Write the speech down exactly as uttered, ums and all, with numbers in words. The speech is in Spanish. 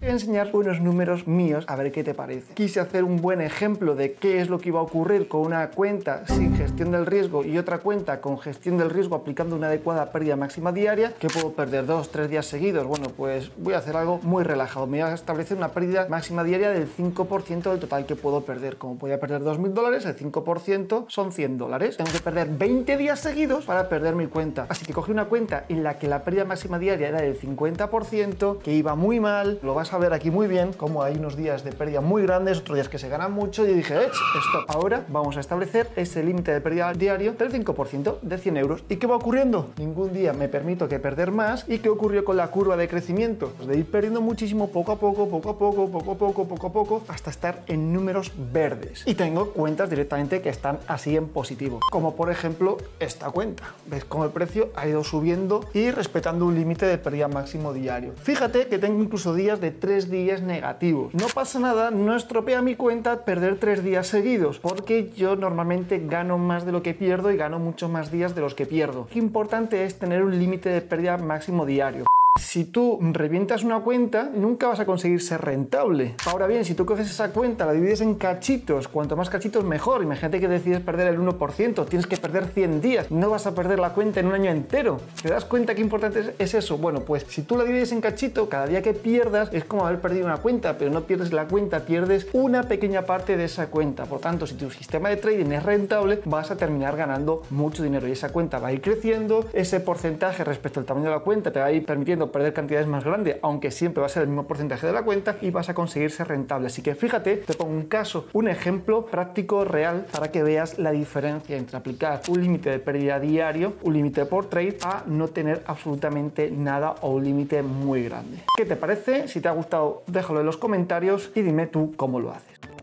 Voy a enseñar unos números míos a ver qué te parece. Quise hacer un buen ejemplo de qué es lo que iba a ocurrir con una cuenta sin gestión del riesgo y otra cuenta con gestión del riesgo aplicando una adecuada pérdida máxima diaria, que puedo perder dos, tres días seguidos. Bueno, pues voy a hacer algo muy relajado. Me voy a establecer una pérdida máxima diaria del cinco por ciento del total que puedo perder. Como podía perder dos mil dólares, el cinco por ciento son cien dólares. Tengo que perder veinte días seguidos para perder mi cuenta. Así que cogí una cuenta en la que la pérdida máxima diaria era del cincuenta por ciento, que iba muy mal. Lo vas a ver aquí muy bien, como hay unos días de pérdida muy grandes, otros días que se ganan mucho, y dije, ¡ech! Esto ahora vamos a establecer ese límite de pérdida diario del cinco por ciento de cien euros. ¿Y qué va ocurriendo? Ningún día me permito que perder más. ¿Y qué ocurrió con la curva de crecimiento? Pues de ir perdiendo muchísimo poco a poco, poco a poco, poco a poco, poco a poco, hasta estar en números verdes. Y tengo cuentas directamente que están así en positivo, como por ejemplo esta cuenta. ¿Ves cómo el precio ha ido subiendo y respetando un límite de pérdida máximo diario? Fíjate que tengo incluso días de tres días negativos. No pasa nada, no estropea mi cuenta perder tres días seguidos, porque yo normalmente gano más de lo que pierdo y gano muchos más días de los que pierdo. Qué importante es tener un límite de pérdida máximo diario. Si tú revientas una cuenta, nunca vas a conseguir ser rentable. Ahora bien, si tú coges esa cuenta, la divides en cachitos, cuanto más cachitos mejor. Imagínate que decides perder el uno por ciento, tienes que perder cien días, no vas a perder la cuenta en un año entero. ¿Te das cuenta qué importante es, es eso? Bueno, pues si tú la divides en cachito, cada día que pierdas es como haber perdido una cuenta, pero no pierdes la cuenta, pierdes una pequeña parte de esa cuenta. Por tanto, si tu sistema de trading es rentable, vas a terminar ganando mucho dinero y esa cuenta va a ir creciendo, ese porcentaje respecto al tamaño de la cuenta te va a ir permitiendo perder cantidades más grandes, aunque siempre va a ser el mismo porcentaje de la cuenta, y vas a conseguir ser rentable. Así que fíjate, te pongo un caso, un ejemplo práctico, real, para que veas la diferencia entre aplicar un límite de pérdida diario, un límite por trade, a no tener absolutamente nada o un límite muy grande. ¿Qué te parece? Si te ha gustado, déjalo en los comentarios y dime tú cómo lo haces.